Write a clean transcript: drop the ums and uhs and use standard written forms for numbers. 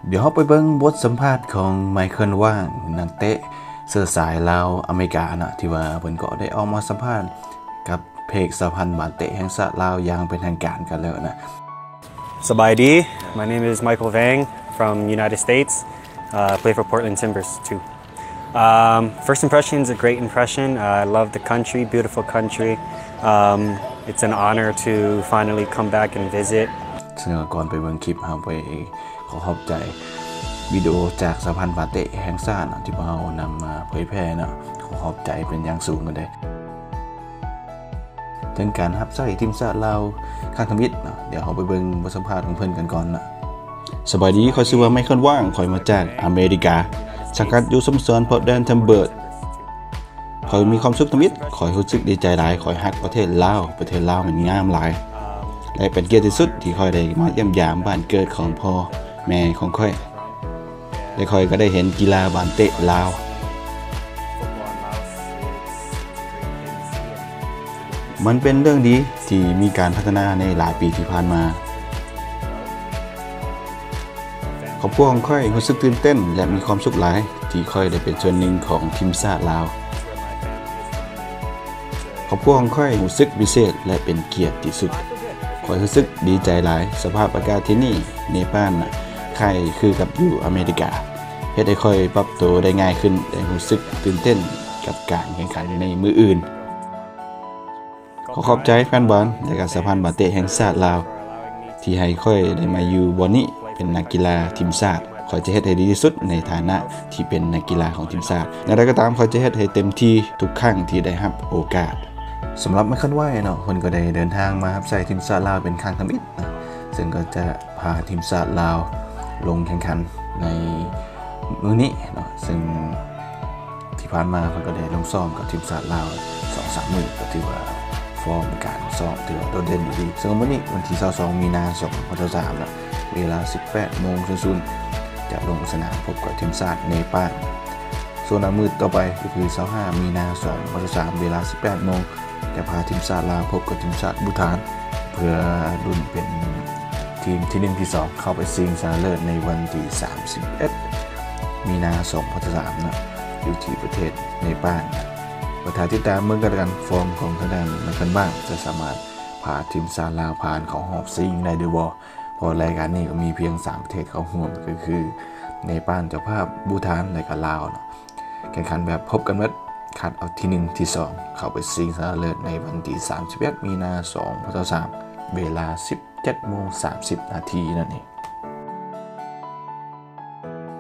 เดี๋ยวเราไปเบิ่งบทสัมภาษณ์ของไมเคิลว่างนักเตะเสื้อสายลาวอเมริกานะที่ว่าเพิ่นก็ได้ออกมาสัมภาษณ์กับเพจสหพันธ์บาดเตะแห่งชาติลาวอย่างเป็นทางการกันแล้วนะ Sabaydi, my name is Michael Vang from United States. Play for Portland Timbers too. First impression is a great impression. I love the country, beautiful country. It's an honor to finally come back and visit. ซึ่งก่อนไปเบิ่งคลิปเราไปขอบใจวิดีโอจากสหพันธ์บาดเตะแห่งชาติที่เรานำมาเผยแพร่นะขอบใจเป็นอย่างสูงกันเลยถึงการรับใช้ทีมชาติลาวข้างทมิตรเดี๋ยวเราไปเบิ่งบทสัมภาษณ์ของเพิ่นกันก่อนนะสบายดีข่อยชื่อว่าไมเคิลว่างข่อยมาจากอเมริกาสังกัดอยู่สโมสรพอร์ตแลนด์ทิมเบอร์ข่อยมีความสุขทมิตรข่อยรู้สึกดีใจหลายข่อยฮักประเทศลาวมันงามหลายและเป็นเกียรติที่สุดที่ข่อยได้มาเยี่ยมยามบ้านเกิดของพ่อแม่ของข่อยและข่อยก็ได้เห็นกีฬาบาดเตะลาวมันเป็นเรื่องดีที่มีการพัฒนาในหลายปีที่ผ่านมาครอบครัวของข่อยรู้สึกตื่นเต้นและมีความสุขหลายที่ข่อยได้เป็นส่วนหนึ่งของทีมชาติลาวครอบครัวของข่อยรู้สึกพิเศษและเป็นเกียรติที่สุดข่อยรู้สึกดีใจหลายสภาพอากาศที่นี่เนปาลคล้ายคือกับอยู่อเมริกาเฮ็ดให้ข่อยปรับตัวได้ง่ายขึ้นและรู้สึกตื่นเต้นกับการแข่งขันในมื้ออื่นขอบใจแฟนบอลและก็สหพันธ์บาดเตะแห่งชาติลาวที่ให้ข่อยได้มาอยู่บนนี้เป็นนักกีฬาทีมชาติข่อยจะเฮ็ดให้ดีที่สุดในฐานะที่เป็นนักกีฬาของทีมชาติอย่างไรก็ตามข่อยจะเฮ็ดให้เต็มที่ทุกครั้งที่ได้รับโอกาสสำหรับไมเคิลว่างเนาะเพิ่นก็ได้เดินทางมารับใช้ทีมชาติลาวเป็นครั้งทมิตรนะซึ่งก็จะพาทีมชาติลาวลงแข่งขันในมื้อนี้เนาะซึ่งที่ผ่านมาเพิ่นก็ได้ลงซ้อมกับทีมชาติลาว 2-3 มื้อก็ถือว่าฟอร์มการซ้อมถือว่าโดดเด่นดีซึ่งวันนี้วันที่22มีนาคม2023นะเวลา 18:00 นจะลงสนามพบกับทีมชาติเนปาลส่วนมื้อต่อไปก็คือ25มีนาคม2023เวลา 18:00 นจะพาทีมชาติลาวพบกับทีมชาติบูฏานเพื่อลุ้นเป็นทีมที่1ที่2เข้าไปชิงชนะเลิศในวันที่31มีนาคม2023นะอยู่ที่ประเทศเนปาลประธานติดตามเมืองกันฟอร์มของทางด้านไมเคิลบ้างจะสามารถพาทีมชาติลาวผ่านเข้ารอบชิงได้หรือบ่เพราะรายการนี้ก็มีเพียง3ประเทศเข้าร่วมก็คือเนปาลเจ้าภาพบูฏานและก็ลาวเนาะแข่งขันแบบพบกันหมดคัดเอาที่1ที่2เข้าไปชิงชนะเลิศในวันที่31มีนาคม2023เวลา 17:30 นนั่นเอง